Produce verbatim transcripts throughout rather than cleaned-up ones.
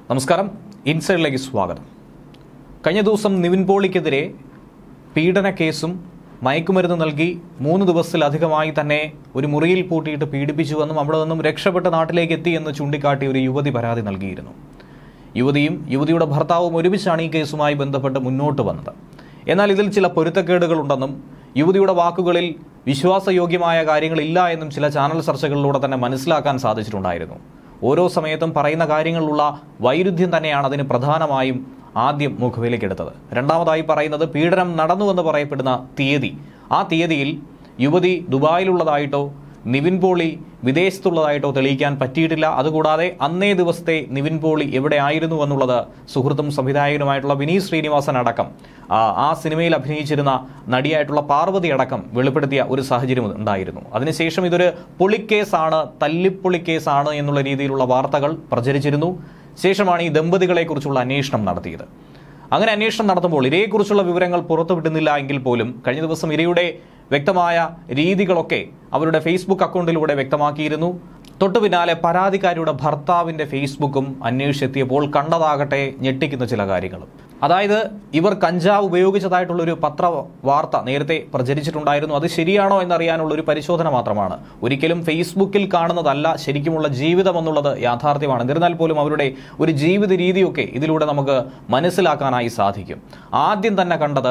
നമസ്കാരം, ഇൻസൈഡിലേക്ക് സ്വാഗതം. കഴിഞ്ഞ ദിവസം നിവിൻ പോളിക്കെതിരെ പീഡന കേസും മയക്കുമരുന്ന് നൽകി മൂന്ന് ദിവസത്തിലധികമായി തന്നെ ഒരു മുറിയിൽ പൂട്ടിയിട്ട് പീഡിപ്പിച്ചുവെന്നും അവിടെ നിന്നും രക്ഷപ്പെട്ട് നാട്ടിലേക്ക് എത്തി എന്ന് ചൂണ്ടിക്കാട്ടി ഒരു യുവതി പരാതി നൽകിയിരുന്നു. യുവതിയും യുവതിയുടെ ഭർത്താവും ഒരുമിച്ചാണ് ഈ കേസുമായി ബന്ധപ്പെട്ട് മുന്നോട്ട് വന്നത്. എന്നാൽ ഇതിൽ ചില പൊരുത്തക്കേടുകളുണ്ടെന്നും യുവതിയുടെ വാക്കുകളിൽ വിശ്വാസയോഗ്യമായ കാര്യങ്ങളില്ല എന്നും ചില ചാനൽ ചർച്ചകളിലൂടെ തന്നെ മനസ്സിലാക്കാൻ സാധിച്ചിട്ടുണ്ടായിരുന്നു. ഓരോ സമയത്തും പറയുന്ന കാര്യങ്ങളിലുള്ള വൈരുദ്ധ്യം തന്നെയാണ് അതിന് പ്രധാനമായും ആദ്യം മുഖവിലേക്കെടുത്തത്. രണ്ടാമതായി പറയുന്നത് പീഡനം നടന്നുവെന്ന് പറയപ്പെടുന്ന തീയതി. ആ തീയതിയിൽ യുവതി ദുബായിലുള്ളതായിട്ടോ നിവിൻ പോളി വിദേശത്തുള്ളതായിട്ടോ തെളിയിക്കാൻ പറ്റിയിട്ടില്ല. അതുകൂടാതെ അന്നേ ദിവസത്തെ നിവിൻ പോളി എവിടെ ആയിരുന്നു എന്നുള്ളത് സുഹൃത്തും സംവിധായകനുമായിട്ടുള്ള വിനീത് ശ്രീനിവാസൻ അടക്കം ആ സിനിമയിൽ അഭിനയിച്ചിരുന്ന നടിയായിട്ടുള്ള പാർവതി അടക്കം വെളിപ്പെടുത്തിയ ഒരു സാഹചര്യം ഉണ്ടായിരുന്നു. അതിനുശേഷം ഇതൊരു പൊളിക്കേസാണ്, തല്ലിപ്പൊളിക്കേസാണ് എന്നുള്ള രീതിയിലുള്ള വാർത്തകൾ പ്രചരിച്ചിരുന്നു. ശേഷമാണ് ഈ ദമ്പതികളെക്കുറിച്ചുള്ള അന്വേഷണം നടത്തിയത്. അങ്ങനെ അന്വേഷണം നടത്തുമ്പോൾ ഇരയെക്കുറിച്ചുള്ള വിവരങ്ങൾ പുറത്തുവിടുന്നില്ല എങ്കിൽ പോലും കഴിഞ്ഞ ദിവസം ഇരയുടെ വ്യക്തമായ രീതികളൊക്കെ അവരുടെ ഫേസ്ബുക്ക് അക്കൗണ്ടിലൂടെ വ്യക്തമാക്കിയിരുന്നു. തൊട്ടു പിന്നാലെ പരാതിക്കാരിയുടെ ഭർത്താവിന്റെ ഫേസ്ബുക്കും അന്വേഷിച്ചെത്തിയപ്പോൾ കണ്ടതാകട്ടെ ഞെട്ടിക്കുന്ന ചില കാര്യങ്ങളും. അതായത് ഇവർ കഞ്ചാവ് ഉപയോഗിച്ചതായിട്ടുള്ളൊരു പത്ര വാർത്ത നേരത്തെ പ്രചരിച്ചിട്ടുണ്ടായിരുന്നു. അത് ശരിയാണോ എന്നറിയാനുള്ള ഒരു പരിശോധന മാത്രമാണ്. ഒരിക്കലും ഫേസ്ബുക്കിൽ കാണുന്നതല്ല ശരിക്കുമുള്ള ജീവിതം എന്നുള്ളത് യാഥാർത്ഥ്യമാണ്. എന്നിരുന്നാൽ പോലും അവരുടെ ഒരു ജീവിത രീതിയൊക്കെ ഇതിലൂടെ നമുക്ക് മനസ്സിലാക്കാനായി സാധിക്കും. ആദ്യം തന്നെ കണ്ടത്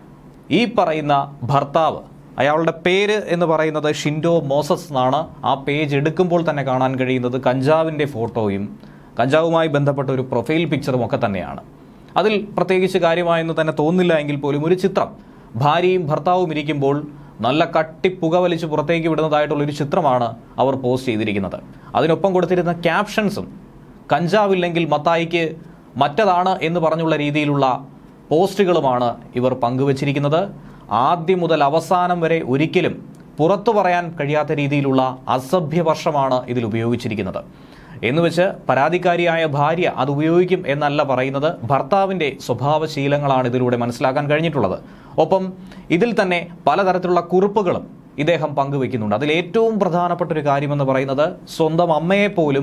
ഈ പറയുന്ന ഭർത്താവ്, അയാളുടെ പേര് എന്ന് പറയുന്നത് ഷിൻഡോ മോസസ് എന്നാണ്. ആ പേജ് എടുക്കുമ്പോൾ തന്നെ കാണാൻ കഴിയുന്നത് കഞ്ചാവിൻ്റെ ഫോട്ടോയും കഞ്ചാവുമായി ബന്ധപ്പെട്ട ഒരു പ്രൊഫൈൽ പിക്ചറും ഒക്കെ തന്നെയാണ്. അതിൽ പ്രത്യേകിച്ച് കാര്യമായെന്ന് തന്നെ തോന്നില്ല എങ്കിൽ പോലും ഒരു ചിത്രം ഭാര്യയും ഭർത്താവും ഇരിക്കുമ്പോൾ നല്ല കട്ടി പുകവലിച്ച് പുറത്തേക്ക് വിടുന്നതായിട്ടുള്ളൊരു ചിത്രമാണ് അവർ പോസ്റ്റ് ചെയ്തിരിക്കുന്നത്. അതിനൊപ്പം കൊടുത്തിരുന്ന ക്യാപ്ഷൻസും കഞ്ചാവില്ലെങ്കിൽ മത്തായിക്ക് മറ്റതാണ് എന്ന് പറഞ്ഞുള്ള രീതിയിലുള്ള പോസ്റ്റുകളുമാണ് ഇവർ പങ്കുവച്ചിരിക്കുന്നത്. ആദ്യം മുതൽ അവസാനം വരെ ഒരിക്കലും പുറത്തു പറയാൻ കഴിയാത്ത രീതിയിലുള്ള അസഭ്യവർഷമാണ് ഇതിൽ ഉപയോഗിച്ചിരിക്കുന്നത്. എന്നുവെച്ച് പരാതിക്കാരിയായ ഭാര്യ അത് ഉപയോഗിക്കും എന്നല്ല പറയുന്നത്. ഭർത്താവിൻ്റെ സ്വഭാവശീലങ്ങളാണ് ഇതിലൂടെ മനസ്സിലാക്കാൻ കഴിഞ്ഞിട്ടുള്ളത്. ഒപ്പം ഇതിൽ തന്നെ പലതരത്തിലുള്ള കുറിപ്പുകളും ഇദ്ദേഹം പങ്കുവെക്കുന്നുണ്ട്. അതിൽ ഏറ്റവും പ്രധാനപ്പെട്ട ഒരു കാര്യമെന്ന് പറയുന്നത് സ്വന്തം അമ്മയെപ്പോലും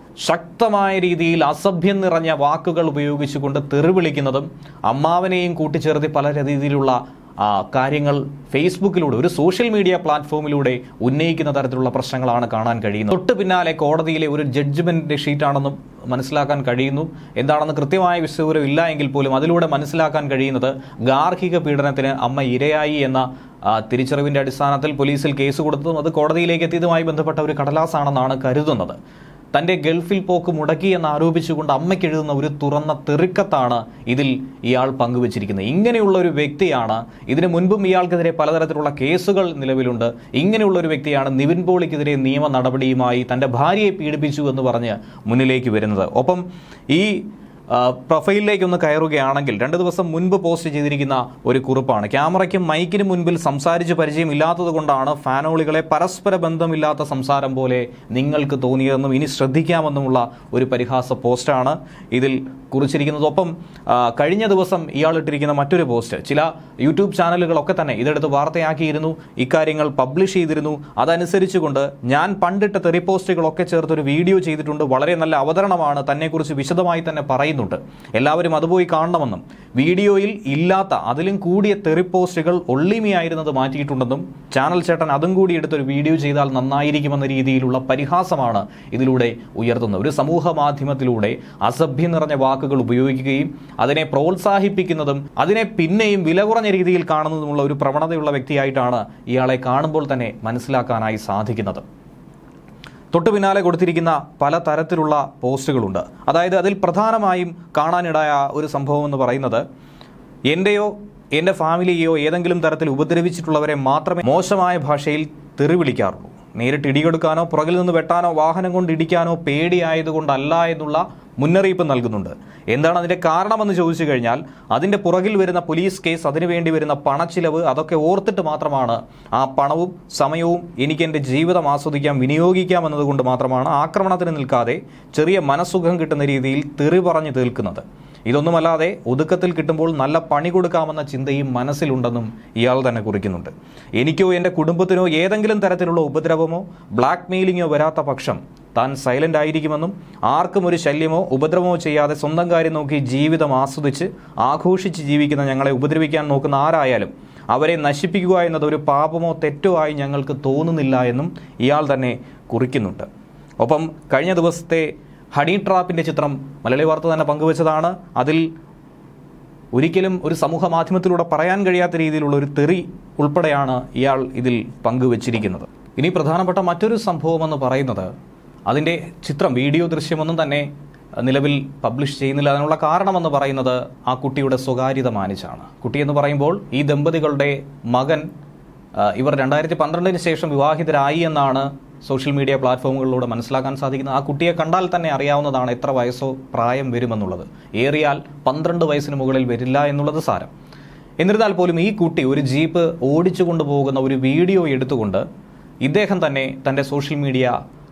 ശക്തമായ രീതിയിൽ അസഭ്യം നിറഞ്ഞ വാക്കുകൾ ഉപയോഗിച്ചുകൊണ്ട് തെറിവിളിക്കുന്നതും അമ്മാവനെയും കൂട്ടിച്ചേർത്ത് പല രീതിയിലുള്ള കാര്യങ്ങൾ ഫേസ്ബുക്കിലൂടെ ഒരു സോഷ്യൽ മീഡിയ പ്ലാറ്റ്ഫോമിലൂടെ ഉന്നയിക്കുന്ന തരത്തിലുള്ള പ്രശ്നങ്ങളാണ് കാണാൻ കഴിയുന്നത്. തൊട്ട് പിന്നാലെ കോടതിയിലെ ഒരു ജഡ്ജ്മെന്റിന്റെ ഷീറ്റാണെന്നും മനസ്സിലാക്കാൻ കഴിയുന്നു. എന്താണെന്ന് കൃത്യമായ വിവരം ഇല്ല എങ്കിൽ പോലും അതിലൂടെ മനസ്സിലാക്കാൻ കഴിയുന്നത് ഗാർഹിക പീഡനത്തിന് അമ്മ ഇരയായി എന്ന തിരിച്ചറിവിന്റെ അടിസ്ഥാനത്തിൽ പോലീസിൽ കേസ് കൊടുത്തതും അത് കോടതിയിലേക്ക് എത്തിയതുമായി ബന്ധപ്പെട്ട ഒരു കടലാസാണെന്നാണ് കരുതുന്നത്. തൻ്റെ ഗൾഫിൽ പോക്ക് മുടക്കി എന്ന് ആരോപിച്ചുകൊണ്ട് അമ്മയ്ക്ക് എഴുതുന്ന ഒരു തുറന്ന തെറിക്കത്താണ് ഇതിൽ ഇയാൾ പങ്കുവച്ചിരിക്കുന്നത്. ഇങ്ങനെയുള്ള ഒരു വ്യക്തിയാണ്, ഇതിനു മുൻപും ഇയാൾക്കെതിരെ പലതരത്തിലുള്ള കേസുകൾ നിലവിലുണ്ട്. ഇങ്ങനെയുള്ള ഒരു വ്യക്തിയാണ് നിവിൻ പോളിക്കെതിരെ നിയമ നടപടിയുമായി തൻ്റെ ഭാര്യയെ പീഡിപ്പിച്ചു എന്ന് പറഞ്ഞ് മുന്നിലേക്ക് വരുന്നത്. ഒപ്പം ഈ പ്രൊഫൈലിലേക്കൊന്ന് കയറുകയാണെങ്കിൽ രണ്ട് ദിവസം മുൻപ് പോസ്റ്റ് ചെയ്തിരിക്കുന്ന ഒരു കുറിപ്പാണ്. ക്യാമറയ്ക്കും മൈക്കിനും മുൻപിൽ സംസാരിച്ച് പരിചയമില്ലാത്തത് കൊണ്ടാണ് ഫാനോളികളെ പരസ്പര ബന്ധമില്ലാത്ത സംസാരം പോലെ നിങ്ങൾക്ക് തോന്നിയതെന്നും ഇനി ശ്രദ്ധിക്കാമെന്നുമുള്ള ഒരു പരിഹാസ പോസ്റ്റാണ് ഇതിൽ കുറിച്ചിരിക്കുന്നത്. ഒപ്പം കഴിഞ്ഞ ദിവസം ഇയാളിട്ടിരിക്കുന്ന മറ്റൊരു പോസ്റ്റ് ചില യൂട്യൂബ് ചാനലുകളൊക്കെ തന്നെ ഇതെടുത്ത് വാർത്തയാക്കിയിരുന്നു, ഇക്കാര്യങ്ങൾ പബ്ലിഷ് ചെയ്തിരുന്നു. അതനുസരിച്ചുകൊണ്ട് ഞാൻ പണ്ടിട്ട തെറി പോസ്റ്റുകളൊക്കെ ചേർത്തൊരു വീഡിയോ ചെയ്തിട്ടുണ്ട്. വളരെ നല്ല അവതരണമാണ്, തന്നെക്കുറിച്ച് വിശദമായി തന്നെ പറയുന്നു. എല്ലാവരും അതുപോയി കാണണമെന്നും വീഡിയോയിൽ ഇല്ലാത്ത അതിലും കൂടിയ തെറി പോസ്റ്റുകൾ ഒള്ളിമിയായിരുന്നത് മാറ്റിയിട്ടുണ്ടെന്നും ചാനൽ ചേട്ടൻ അതും കൂടി എടുത്തൊരു വീഡിയോ ചെയ്താൽ നന്നായിരിക്കുമെന്ന രീതിയിലുള്ള പരിഹാസമാണ് ഇതിലൂടെ ഉയർത്തുന്നത്. ഒരു സമൂഹ മാധ്യമത്തിലൂടെ അസഭ്യം നിറഞ്ഞ വാക്കുകൾ ഉപയോഗിക്കുകയും അതിനെ പ്രോത്സാഹിപ്പിക്കുന്നതും അതിനെ പിന്നെയും വില കുറഞ്ഞ രീതിയിൽ കാണുന്നതുമുള്ള ഒരു പ്രവണതയുള്ള വ്യക്തിയായിട്ടാണ് ഇയാളെ കാണുമ്പോൾ തന്നെ മനസ്സിലാക്കാനായി സാധിക്കുന്നത്. തൊട്ടു പിന്നാലെ കൊടുത്തിരിക്കുന്ന പല തരത്തിലുള്ള പോസ്റ്റുകളുണ്ട്. അതായത് അതിൽ പ്രധാനമായും കാണാനിടയ ഒരു സംഭവം എന്ന് പറയുന്നത് എൻ്റെയോ എൻ്റെ ഫാമിലിയെയോ ഏതെങ്കിലും തരത്തിൽ ഉപദ്രവിച്ചിട്ടുള്ളവരെ മാത്രമേ മോശമായ ഭാഷയിൽ തെറി വിളിക്കാറുള്ളൂ. നേരിട്ട് ഇടികൊടുക്കാനോ പുറകിൽ നിന്ന് വെട്ടാനോ വാഹനം കൊണ്ട് ഇടിക്കാനോ പേടിയായതുകൊണ്ടല്ല എന്നുള്ള മുന്നറിയിപ്പ് നൽകുന്നുണ്ട്. എന്താണ് അതിൻ്റെ കാരണമെന്ന് ചോദിച്ചു കഴിഞ്ഞാൽ അതിൻ്റെ പുറകിൽ വരുന്ന പോലീസ് കേസ്, അതിനുവേണ്ടി വരുന്ന പണച്ചിലവ്, അതൊക്കെ ഓർത്തിട്ട് മാത്രമാണ് ആ പണവും സമയവും എനിക്ക് എൻ്റെ ജീവിതം ആസ്വദിക്കാം വിനിയോഗിക്കാം എന്നതുകൊണ്ട് മാത്രമാണ് ആക്രമണത്തിന് നിൽക്കാതെ ചെറിയ മനസ്സുഖം കിട്ടുന്ന രീതിയിൽ തെറി പറഞ്ഞു തീർക്കുന്നത്. ഇതൊന്നുമല്ലാതെ ഒതുക്കത്തിൽ കിട്ടുമ്പോൾ നല്ല പണി കൊടുക്കാമെന്ന ചിന്തയും മനസ്സിലുണ്ടെന്നും ഇയാൾ തന്നെ കുറിക്കുന്നുണ്ട്. എനിക്കോ എൻ്റെ കുടുംബത്തിനോ ഏതെങ്കിലും തരത്തിലുള്ള ഉപദ്രവമോ ബ്ലാക്ക് മെയിലിങ്ങോ വരാത്ത പക്ഷം താൻ സൈലന്റ് ആയിരിക്കുമെന്നും ആർക്കും ഒരു ശല്യമോ ഉപദ്രവമോ ചെയ്യാതെ സ്വന്തം കാര്യം നോക്കി ജീവിതം ആസ്വദിച്ച് ആഘോഷിച്ച് ജീവിക്കുന്ന ഞങ്ങളെ ഉപദ്രവിക്കാൻ നോക്കുന്ന ആരായാലും അവരെ നശിപ്പിക്കുക എന്നത് ഒരു പാപമോ തെറ്റോ ആയി ഞങ്ങൾക്ക് തോന്നുന്നില്ല എന്നും ഇയാൾ തന്നെ കുറിക്കുന്നുണ്ട്. ഒപ്പം കഴിഞ്ഞ ദിവസത്തെ ഹണി ട്രാപ്പിൻ്റെ ചിത്രം മലയാളി വാർത്ത തന്നെ പങ്കുവച്ചതാണ്. അതിൽ ഒരിക്കലും ഒരു സമൂഹ മാധ്യമത്തിലൂടെ പറയാൻ കഴിയാത്ത രീതിയിലുള്ള ഒരു തെറി ഉൾപ്പെടെയാണ് ഇയാൾ ഇതിൽ പങ്കുവച്ചിരിക്കുന്നത്. ഇനി പ്രധാനപ്പെട്ട മറ്റൊരു സംഭവമെന്ന് പറയുന്നത് അതിൻ്റെ ചിത്രം വീഡിയോ ദൃശ്യമൊന്നും തന്നെ നിലവിൽ പബ്ലിഷ് ചെയ്യുന്നില്ല. അതിനുള്ള കാരണമെന്ന് പറയുന്നത് ആ കുട്ടിയുടെ സ്വകാര്യത മാനിച്ചാണ്. കുട്ടിയെന്ന് പറയുമ്പോൾ ഈ ദമ്പതികളുടെ മകൻ ഇവർ രണ്ടായിരത്തി പന്ത്രണ്ടിന് ശേഷം വിവാഹിതരായി എന്നാണ് സോഷ്യൽ മീഡിയ പ്ലാറ്റ്ഫോമുകളിലൂടെ മനസ്സിലാക്കാൻ സാധിക്കുന്നത്. ആ കുട്ടിയെ കണ്ടാൽ തന്നെ അറിയാവുന്നതാണ് എത്ര വയസ്സോ പ്രായം വരുമെന്നുള്ളത്. ഏറിയാൽ പന്ത്രണ്ട് വയസ്സിന് മുകളിൽ വരില്ല എന്നുള്ളത് സാരം. എന്നിരുന്നാൽ പോലും ഈ കുട്ടി ഒരു ജീപ്പ് ഓടിച്ചു കൊണ്ടുപോകുന്ന ഒരു വീഡിയോ എടുത്തുകൊണ്ട് ഇദ്ദേഹം തന്നെ തൻ്റെ സോഷ്യൽ മീഡിയ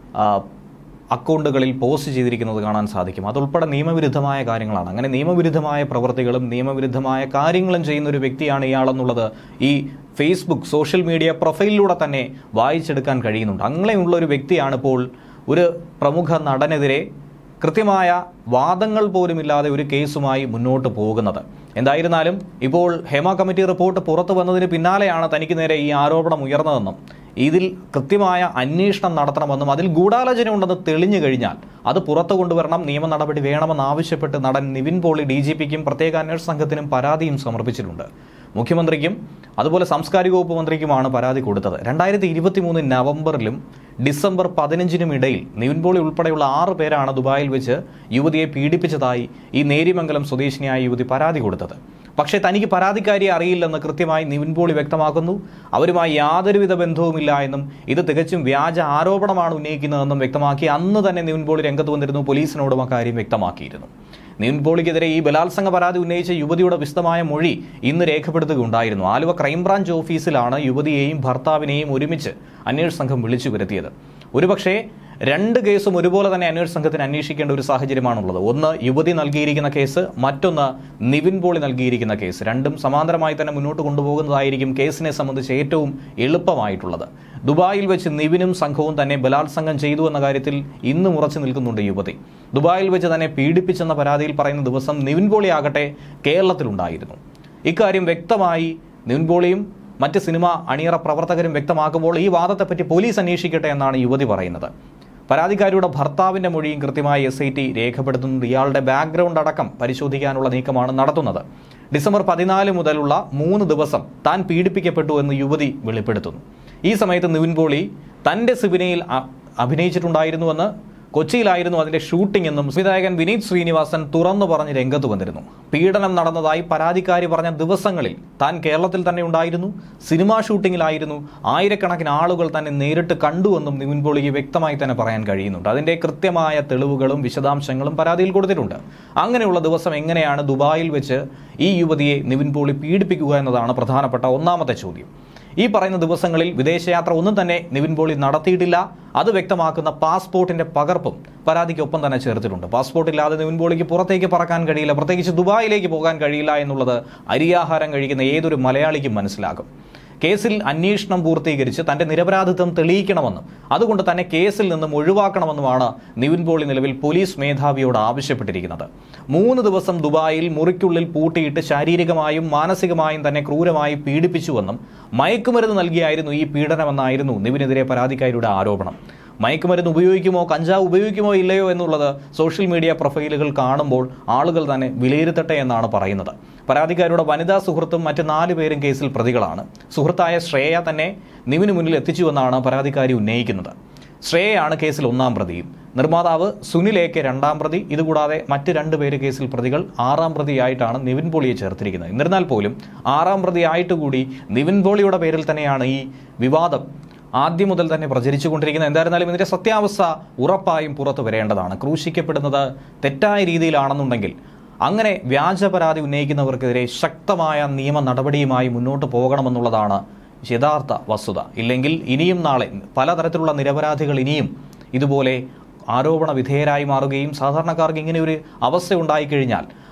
അക്കൗണ്ടുകളിൽ പോസ്റ്റ് ചെയ്തിരിക്കുന്നത് കാണാൻ സാധിക്കും. അതുൾപ്പെടെ നിയമവിരുദ്ധമായ കാര്യങ്ങളാണ്. അങ്ങനെ നിയമവിരുദ്ധമായ പ്രവൃത്തികളും നിയമവിരുദ്ധമായ കാര്യങ്ങളും ചെയ്യുന്ന ഒരു വ്യക്തിയാണ് ഇയാളെന്നുള്ളത് ഈ ഫേസ്ബുക്ക് സോഷ്യൽ മീഡിയ പ്രൊഫൈലിലൂടെ തന്നെ വായിച്ചെടുക്കാൻ കഴിയുന്നുണ്ട്. അങ്ങനെയുള്ള ഒരു വ്യക്തിയാണ് ഇപ്പോൾ ഒരു പ്രമുഖ നടനെതിരെ കൃത്യമായ വാദങ്ങൾ പോലുമില്ലാതെ ഒരു കേസുമായി മുന്നോട്ട് പോകുന്നത്. എന്തായിരുന്നാലും ഇപ്പോൾ ഹേമ കമ്മിറ്റി റിപ്പോർട്ട് പുറത്തു വന്നതിന് പിന്നാലെയാണ് തനിക്ക് നേരെ ഈ ആരോപണം ഉയർന്നതെന്നും ഇതിൽ കൃത്യമായ അന്വേഷണം നടത്തണമെന്നും അതിൽ ഗൂഢാലോചന ഉണ്ടെന്ന് തെളിഞ്ഞു കഴിഞ്ഞാൽ അത് പുറത്തു കൊണ്ടുവരണം, നിയമ നടപടി വേണമെന്നാവശ്യപ്പെട്ട് നടൻ നിവിൻ പോളി ഡി ജി പിക്കും പ്രത്യേക അന്വേഷണ സംഘത്തിനും പരാതിയും സമർപ്പിച്ചിട്ടുണ്ട്. മുഖ്യമന്ത്രിക്കും അതുപോലെ സാംസ്കാരിക വകുപ്പ് മന്ത്രിക്കുമാണ് പരാതി കൊടുത്തത്. രണ്ടായിരത്തി ഇരുപത്തി മൂന്ന് നവംബറിലും ഡിസംബർ പതിനഞ്ചിനും ഇടയിൽ നിവിൻ പോളി ഉൾപ്പെടെയുള്ള ആറ് പേരാണ് ദുബായിൽ വെച്ച് യുവതിയെ പീഡിപ്പിച്ചതായി ഈ നേരിമംഗലം സ്വദേശിനിയായ യുവതി പരാതി കൊടുത്തത്. പക്ഷേ തനിക്ക് പരാതിക്കാരിയെ അറിയില്ലെന്ന് കൃത്യമായി നിവിൻ പോളി വ്യക്തമാക്കുന്നു. അവരുമായി യാതൊരുവിധ ബന്ധവുമില്ല എന്നും ഇത് തികച്ചും വ്യാജ ആരോപണമാണ് ഉന്നയിക്കുന്നതെന്നും വ്യക്തമാക്കി അന്ന് തന്നെ നിവിൻ പോളി രംഗത്ത് വന്നിരുന്നു. പോലീസിനോടും അക്കാര്യം വ്യക്തമാക്കിയിരുന്നു. നിവിൻ പോളിക്കെതിരെ ഈ ബലാത്സംഗ പരാതി ഉന്നയിച്ച യുവതിയുടെ വിശദമായ മൊഴി ഇന്ന് രേഖപ്പെടുത്തുകയുണ്ടായിരുന്നു. ആലുവ ക്രൈംബ്രാഞ്ച് ഓഫീസിലാണ് യുവതിയെയും ഭർത്താവിനെയും ഒരുമിച്ച് അന്വേഷണ സംഘം വിളിച്ചു വരുത്തിയത്. ഒരുപക്ഷേ രണ്ട് കേസും ഒരുപോലെ തന്നെ അന്വേഷണ സംഘത്തിന് അന്വേഷിക്കേണ്ട ഒരു സാഹചര്യമാണുള്ളത്. ഒന്ന് യുവതി നൽകിയിരിക്കുന്ന കേസ്, മറ്റൊന്ന് നിവിൻ പോളി നൽകിയിരിക്കുന്ന കേസ്. രണ്ടും സമാന്തരമായി തന്നെ മുന്നോട്ട് കൊണ്ടുപോകുന്നതായിരിക്കും കേസിനെ സംബന്ധിച്ച് ഏറ്റവും എളുപ്പമായിട്ടുള്ളത്. ദുബായിൽ വെച്ച് നിവിനും സംഘവും തന്നെ ബലാത്സംഗം ചെയ്തു എന്ന കാര്യത്തിൽ ഇന്നും ഉറച്ചു നിൽക്കുന്നുണ്ട് യുവതി. ദുബായിൽ വെച്ച് തന്നെ പീഡിപ്പിച്ചെന്ന പരാതിയിൽ പറയുന്ന ദിവസം നിവിൻ പോളി ആകട്ടെ കേരളത്തിലുണ്ടായിരുന്നു. ഇക്കാര്യം വ്യക്തമായി നിവിൻ പോളിയും മറ്റ് സിനിമ അണിയറ പ്രവർത്തകരും വ്യക്തമാക്കുമ്പോൾ ഈ വാദത്തെപ്പറ്റി പോലീസ് അന്വേഷിക്കട്ടെ എന്നാണ് യുവതി പറയുന്നത്. പരാതിക്കാരിയുടെ ഭർത്താവിൻ്റെ മൊഴിയും കൃത്യമായി എസ് ഐ ടി രേഖപ്പെടുത്തുന്നത്. ഇയാളുടെ ബാക്ക്ഗ്രൗണ്ട് അടക്കം പരിശോധിക്കാനുള്ള നീക്കമാണ് നടത്തുന്നത്. ഡിസംബർ പതിനാല് മുതലുള്ള മൂന്ന് ദിവസം താൻ പീഡിപ്പിക്കപ്പെട്ടു എന്ന് യുവതി വെളിപ്പെടുത്തുന്നു. ഈ സമയത്ത് നിവിൻ പോളി തൻ്റെ സിനിമയിൽ അഭിനയിച്ചിട്ടുണ്ടായിരുന്നുവെന്ന്, കൊച്ചിയിലായിരുന്നു അതിന്റെ ഷൂട്ടിംഗ് എന്നും സംവിധായകൻ വിനീത് ശ്രീനിവാസൻ തുറന്നു പറഞ്ഞ് രംഗത്ത് വന്നിരുന്നു. പീഡനം നടന്നതായി പരാതിക്കാരി പറഞ്ഞ ദിവസങ്ങളിൽ താൻ കേരളത്തിൽ തന്നെ ഉണ്ടായിരുന്നു, സിനിമാ ഷൂട്ടിങ്ങിലായിരുന്നു, ആയിരക്കണക്കിന് ആളുകൾ തന്നെ നേരിട്ട് കണ്ടുവെന്നും നിവിൻ പോളിക്ക് വ്യക്തമായി തന്നെ പറയാൻ കഴിയുന്നുണ്ട്. അതിന്റെ കൃത്യമായ തെളിവുകളും വിശദാംശങ്ങളും പരാതിയിൽ കൊടുത്തിട്ടുണ്ട്. അങ്ങനെയുള്ള ദിവസം എങ്ങനെയാണ് ദുബായിൽ വെച്ച് ഈ യുവതിയെ നിവിൻ പോളി പീഡിപ്പിക്കുക എന്നതാണ് പ്രധാനപ്പെട്ട ഒന്നാമത്തെ ചോദ്യം. ഈ പറയുന്ന ദിവസങ്ങളിൽ വിദേശയാത്ര ഒന്നും തന്നെ നിവിൻ പോളി നടത്തിയിട്ടില്ല. അത് വ്യക്തമാക്കുന്ന പാസ്പോർട്ടിന്റെ പകർപ്പും പരാതിക്കൊപ്പം തന്നെ ചേർത്തിട്ടുണ്ട്. പാസ്പോർട്ട് ഇല്ലാതെ നിവിൻ പോളിക്ക് പുറത്തേക്ക് പറക്കാൻ കഴിയില്ല, പ്രത്യേകിച്ച് ദുബായിലേക്ക് പോകാൻ കഴിയില്ല എന്നുള്ളത് അരിയാഹാരം കഴിക്കുന്ന ഏതൊരു മലയാളിക്കും മനസ്സിലാകും. കേസിൽ അന്വേഷണം പൂർത്തീകരിച്ച് തന്റെ നിരപരാധിത്വം തെളിയിക്കണമെന്നും അതുകൊണ്ട് തന്നെ കേസിൽ നിന്നും ഒഴിവാക്കണമെന്നുമാണ് നിവിൻ പോളി നിലവിൽ പോലീസ് മേധാവിയോട് ആവശ്യപ്പെട്ടിരിക്കുന്നത്. മൂന്ന് ദിവസം ദുബായിൽ മുറിക്കുള്ളിൽ പൂട്ടിയിട്ട് ശാരീരികമായും മാനസികമായും തന്നെ ക്രൂരമായി പീഡിപ്പിച്ചുവെന്നും മയക്കുമരുന്ന് നൽകിയായിരുന്നു ഈ പീഡനമെന്നായിരുന്നു നിവിനെതിരെ പരാതിക്കാരിയുടെ ആരോപണം. മയക്കുമരുന്ന് ഉപയോഗിക്കുമോ കഞ്ചാവ് ഉപയോഗിക്കുമോ ഇല്ലയോ എന്നുള്ളത് സോഷ്യൽ മീഡിയ പ്രൊഫൈലുകൾ കാണുമ്പോൾ ആളുകൾ തന്നെ വിലയിരുത്തട്ടെ എന്നാണ് പറയുന്നത്. പരാതിക്കാരുടെ വനിതാ സുഹൃത്തും മറ്റ് നാല് പേരും കേസിൽ പ്രതികളാണ്. സുഹൃത്തായ ശ്രേയ തന്നെ നിവിന് മുന്നിൽ എത്തിച്ചുവെന്നാണ് പരാതിക്കാരി ഉന്നയിക്കുന്നത്. ശ്രേയയാണ് കേസിൽ ഒന്നാം പ്രതിയും, നിർമ്മാതാവ് സുനിലേക്ക് രണ്ടാം പ്രതി. ഇതുകൂടാതെ മറ്റ് രണ്ട് പേര് കേസിൽ പ്രതികൾ. ആറാം പ്രതിയായിട്ടാണ് നിവിൻ പോളിയെ ചേർത്തിരിക്കുന്നത്. എന്നിരുന്നാൽ പോലും ആറാം പ്രതിയായിട്ട് കൂടി നിവിൻ പോളിയുടെ പേരിൽ തന്നെയാണ് ഈ വിവാദം ആദ്യം മുതൽ തന്നെ പ്രചരിച്ചുകൊണ്ടിരിക്കുന്നത്. എന്തായിരുന്നാലും ഇതിന്റെ സത്യാവസ്ഥ ഉറപ്പായും പുറത്തു വരേണ്ടതാണ്. ക്രൂശിക്കപ്പെടുന്നത് തെറ്റായ രീതിയിലാണെന്നുണ്ടെങ്കിൽ അങ്ങനെ വ്യാജ പരാതി ഉന്നയിക്കുന്നവർക്കെതിരെ ശക്തമായ നിയമ നടപടിയുമായി മുന്നോട്ട് പോകണമെന്നുള്ളതാണ് യഥാർത്ഥ വസ്തുത. ഇല്ലെങ്കിൽ ഇനിയും നാളെ പലതരത്തിലുള്ള നിരപരാധികൾ ഇനിയും ഇതുപോലെ ആരോപണ വിധേയരായി മാറുകയും സാധാരണക്കാർക്ക് ഇങ്ങനെ ഒരു അവസ്ഥ ഉണ്ടായിക്കഴിഞ്ഞാൽ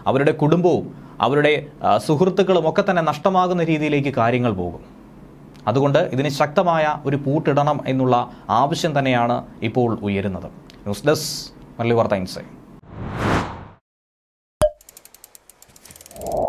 അവരുടെ കുടുംബവും അവരുടെ സുഹൃത്തുക്കളും ഒക്കെ തന്നെ നഷ്ടമാകുന്ന രീതിയിലേക്ക് കാര്യങ്ങൾ പോകും. അതുകൊണ്ട് ഇതിന് ശക്തമായ ഒരു പൂട്ടിടണം എന്നുള്ള ആവശ്യം തന്നെയാണ് ഇപ്പോൾ ഉയരുന്നത്. ന്യൂസ് ഡെസ്ക് മലയാളി വാർത്ത ഇൻസൈഡ്.